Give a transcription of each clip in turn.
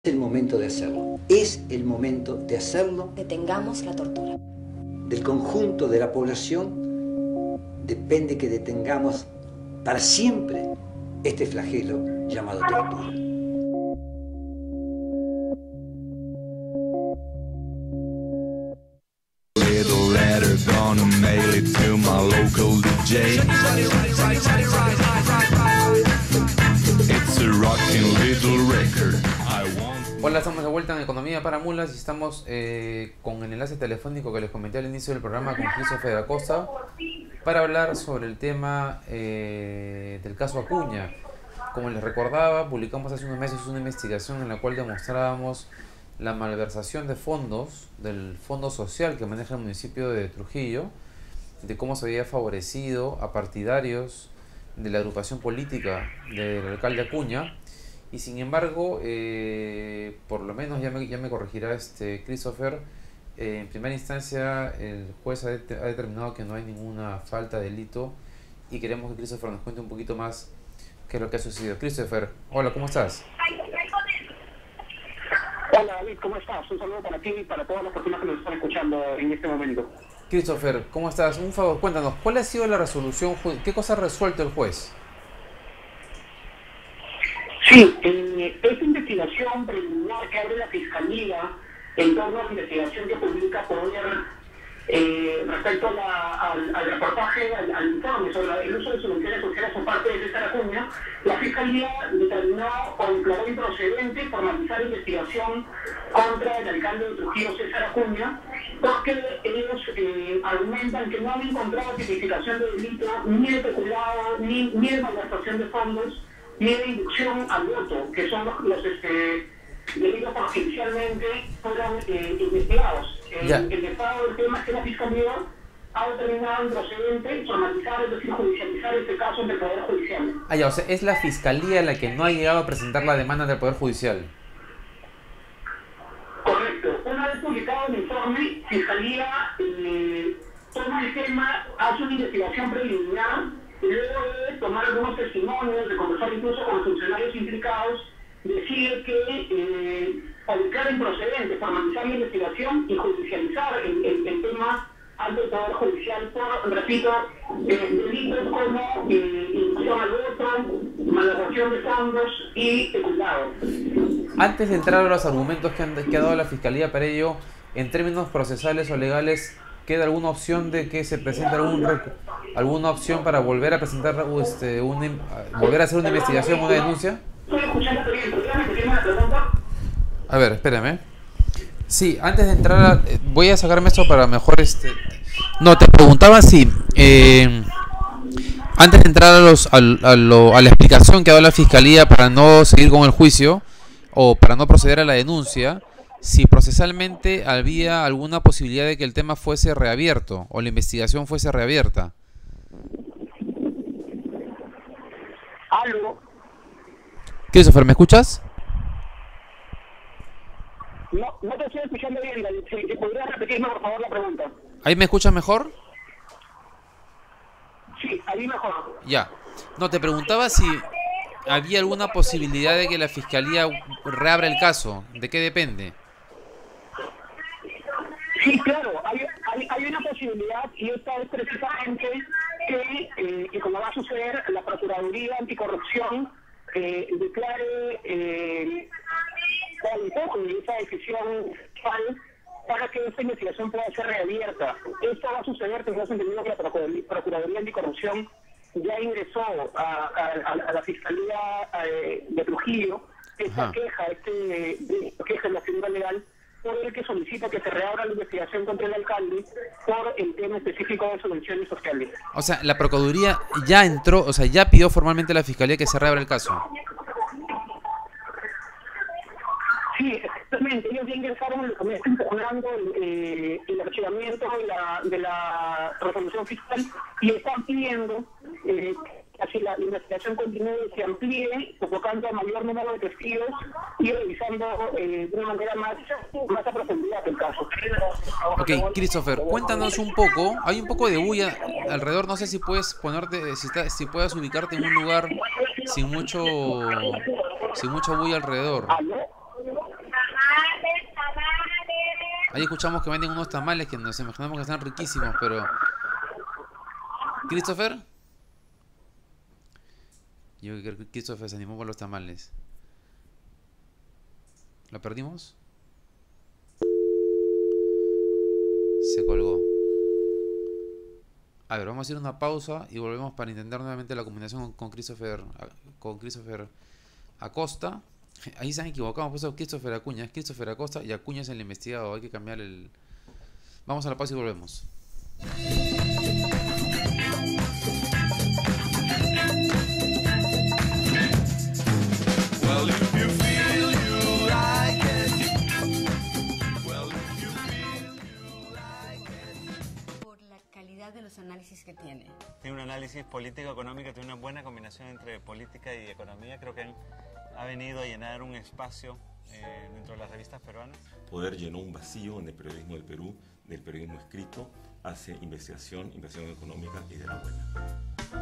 el momento de hacerlo. Es el momento de hacerlo. Detengamos la tortura. Del conjunto de la población depende que detengamos para siempre este flagelo llamado tortura. Little letter, gonna mail it to my local DJ. It's a rockin' little record. Hola, estamos de vuelta en Economía para Mulas y estamos con el enlace telefónico que les comenté al inicio del programa con Christopher Acosta para hablar sobre el tema del caso Acuña. Como les recordaba, publicamos hace unos meses una investigación en la cual demostrábamos la malversación de fondos del fondo social que maneja el municipio de Trujillo, de cómo se había favorecido a partidarios de la agrupación política del alcalde Acuña. Y sin embargo, por lo menos ya me corregirá Christopher, en primera instancia el juez ha determinado que no hay ninguna falta de delito y queremos que Christopher nos cuente un poquito más qué es lo que ha sucedido. Christopher, hola, ¿cómo estás? Hola David, ¿cómo estás? Un saludo para ti y para todas las personas que nos están escuchando en este momento. Christopher, ¿cómo estás? Un favor, cuéntanos, ¿cuál ha sido la resolución? ¿Qué cosa ha resuelto el juez? Sí, esta investigación preliminar que abre la Fiscalía en torno a la investigación que publica Poder respecto al reportaje, al informe sobre el uso de subvenciones sociales por parte de César Acuña, la Fiscalía determinó o declaró improcedente formalizar investigación contra el alcalde de Trujillo, César Acuña, porque ellos argumentan que no han encontrado tipificación de delito ni de peculado, ni de malversación de fondos, ni de inducción al voto, que son los delitos que oficialmente fueron investigados. El estado del tema es que la Fiscalía ha determinado improcedente formalizar, es decir, judicializar este caso ante el Poder Judicial. O sea, es la Fiscalía la que no ha llegado a presentar la demanda del Poder Judicial. Correcto. Una vez publicado el informe, Fiscalía toma el tema, hace una investigación preliminar, luego de tomar algunos testimonios, de conversar incluso con los funcionarios implicados, decide que declara improcedente formalizar la investigación y judicializar el tema ante el Poder Judicial por, repito, delitos como inducción al voto, malversación de fondos y peculado. Antes de entrar a los argumentos que ha dado la Fiscalía para ello, en términos procesales o legales, ¿queda alguna opción de que se presente alguna opción para volver a presentar, volver a hacer una investigación, una denuncia? Estoy escuchando bien, ¿podrías repetirme la pregunta? A ver, espérame. Sí, antes de entrar, voy a sacarme esto para mejor No, te preguntaba si antes de entrar a la explicación que ha dado la Fiscalía para no seguir con el juicio o para no proceder a la denuncia, si procesalmente había alguna posibilidad de que el tema fuese reabierto o la investigación fuese reabierta. ¿Algo? Christopher, ¿me escuchas? No te estoy escuchando bien, David. Si podrías repetirme, por favor, la pregunta. ¿Ahí me escuchas mejor? Sí, ahí mejor. Ya. No, te preguntaba si había alguna posibilidad de que la Fiscalía reabra el caso. ¿De qué depende? Sí, claro, hay una posibilidad y esta es precisamente que como va a suceder, la Procuraduría Anticorrupción declare esa decisión para que esta investigación pueda ser reabierta. Esto va a suceder, tenemos entendido que la Procuraduría Anticorrupción ya ingresó a la Fiscalía de Trujillo esta queja de la figura legal por el que solicita que se reabra la investigación contra el alcalde por el tema específico de subvenciones sociales. O sea, la Procuraduría ya entró, o sea, ya pidió formalmente a la Fiscalía que se reabra el caso. Sí, exactamente. Ellos ya ingresaron, me están impugnando el archivamiento de la resolución fiscal y están pidiendo que así la investigación continúe y se amplíe, convocando a mayor número de testigos y revisando de una manera más a profundidad el caso. Ok, Christopher, cuéntanos un poco. Hay un poco de bulla alrededor. No sé si puedes ponerte, si puedes ubicarte en un lugar sin mucho bulla alrededor. ¿Aló? Ahí escuchamos que venden unos tamales que nos imaginamos que están riquísimos, pero... ¿Christopher? Yo creo que Christopher se animó por los tamales. ¿Lo perdimos? Se colgó. A ver, vamos a hacer una pausa y volvemos para intentar nuevamente la comunicación con Christopher Acosta. Ahí se han equivocado, hemos puesto Christopher Acuña, es Christopher Acosta y Acuña es el investigado, hay que cambiar el... Vamos a la pausa y volvemos. Well, if you feel you like it. Well, if you feel you like it. Por la calidad de los análisis que tiene. Tiene un análisis político-económico, tiene una buena combinación entre política y economía. Creo que él ha venido a llenar un espacio dentro de las revistas peruanas. Poder llenó un vacío en el periodismo del Perú, del periodismo escrito, hace investigación económica y de la buena.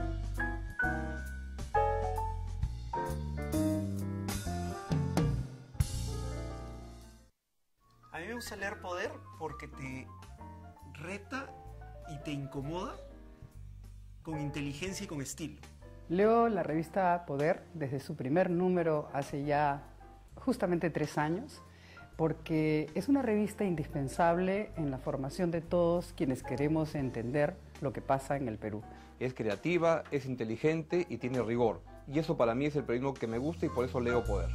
A mí me gusta leer Poder porque te reta y te incomoda con inteligencia y con estilo. Leo la revista Poder desde su primer número hace ya justamente 3 años, porque es una revista indispensable en la formación de todos quienes queremos entender lo que pasa en el Perú. Es creativa, es inteligente y tiene rigor. Y eso para mí es el periodismo que me gusta y por eso leo Poder.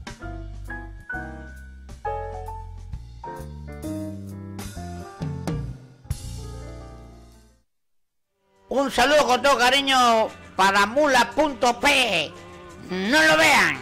Un saludo con todo cariño para mula.p. No lo vean.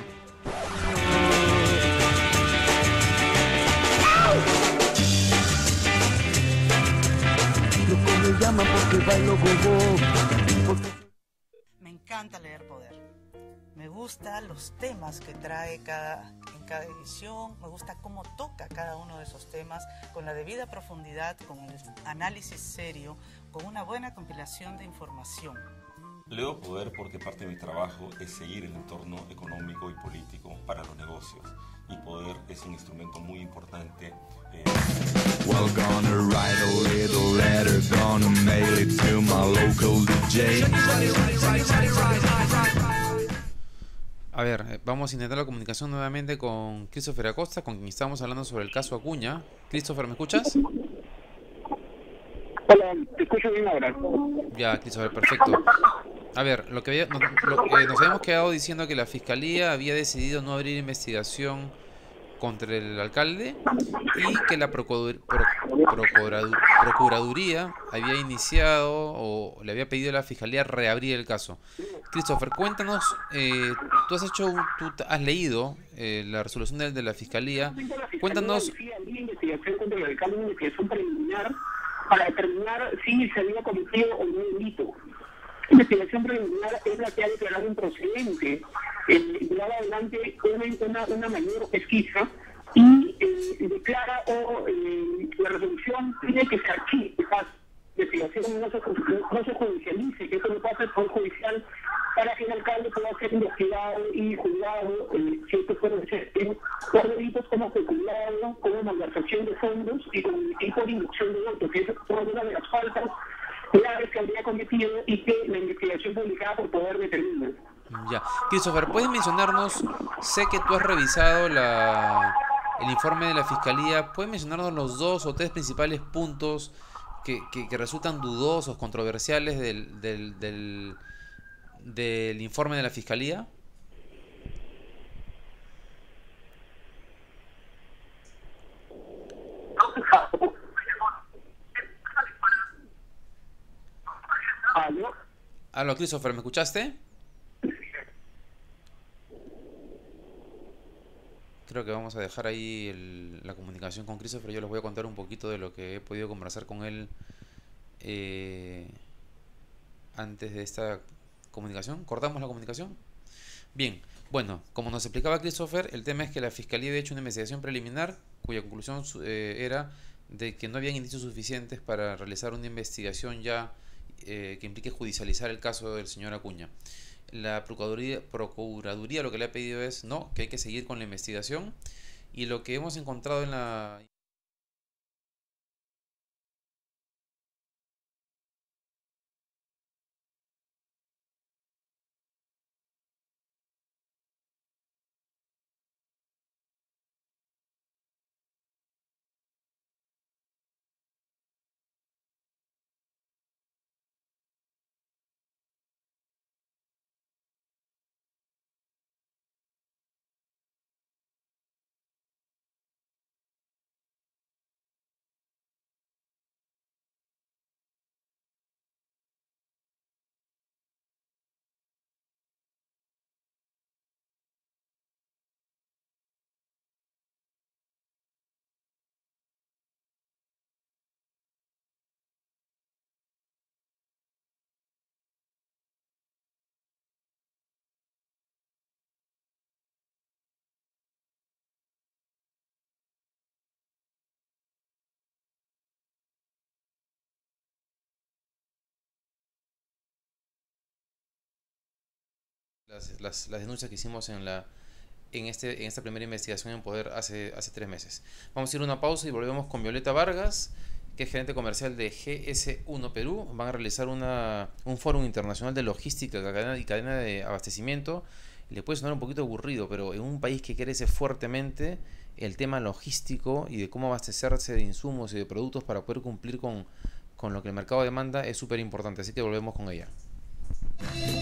Me encanta leer Poder. Me gustan los temas que trae en cada edición. Me gusta cómo toca cada uno de esos temas con la debida profundidad, con el análisis serio, con una buena compilación de información. Leo Poder porque parte de mi trabajo es seguir el entorno económico y político para los negocios. Y Poder es un instrumento muy importante. Well, gonna write a little letter, gonna mail it to my local DJ. A ver, vamos a intentar la comunicación nuevamente con Christopher Acosta, con quien estamos hablando sobre el caso Acuña. Christopher, ¿me escuchas? Hola, te escucho bien ahora. Ya, Christopher, perfecto. A ver, lo que nos habíamos quedado diciendo que la Fiscalía había decidido no abrir investigación contra el alcalde y que la Procuraduría había iniciado o le había pedido a la Fiscalía reabrir el caso. Christopher, cuéntanos, tú has leído la resolución de la Fiscalía. Cuéntanos... investigación contra el alcalde, una investigación preliminar para determinar si se había cometido o no delito. Investigación preliminar es la que ha declarado improcedente, llevar adelante una mayor pesquisa y declara la resolución pide que se archive esa investigación, no se judicialice, que eso no pase al Poder Judicial para que el alcalde pueda ser investigado y juzgado si esto puede ser por delitos como peculado, como malversación de fondos y por inducción de votos, que es una de las faltas graves que habría cometido y que la investigación publicada por Poder determina. Ya. Christopher, ¿puedes mencionarnos, sé que tú has revisado el informe de la Fiscalía, ¿puedes mencionarnos los 2 o 3 principales puntos que resultan dudosos, controversiales del informe de la Fiscalía? Aló, Christopher, ¿me escuchaste? Creo que vamos a dejar ahí la comunicación con Christopher. Yo les voy a contar un poquito de lo que he podido conversar con él antes de esta comunicación. ¿Cortamos la comunicación? Bien, bueno, como nos explicaba Christopher, el tema es que la Fiscalía había hecho una investigación preliminar cuya conclusión era de que no habían indicios suficientes para realizar una investigación ya que implique judicializar el caso del señor Acuña. La Procuraduría lo que le ha pedido es no, que hay que seguir con la investigación, y lo que hemos encontrado en la las denuncias que hicimos en esta primera investigación en Poder hace 3 meses. Vamos a ir a una pausa y volvemos con Violeta Vargas, que es gerente comercial de GS1 Perú. Van a realizar un foro internacional de logística y cadena de abastecimiento. Le puede sonar un poquito aburrido, pero en un país que crece fuertemente, el tema logístico y de cómo abastecerse de insumos y de productos para poder cumplir con lo que el mercado demanda es súper importante. Así que volvemos con ella.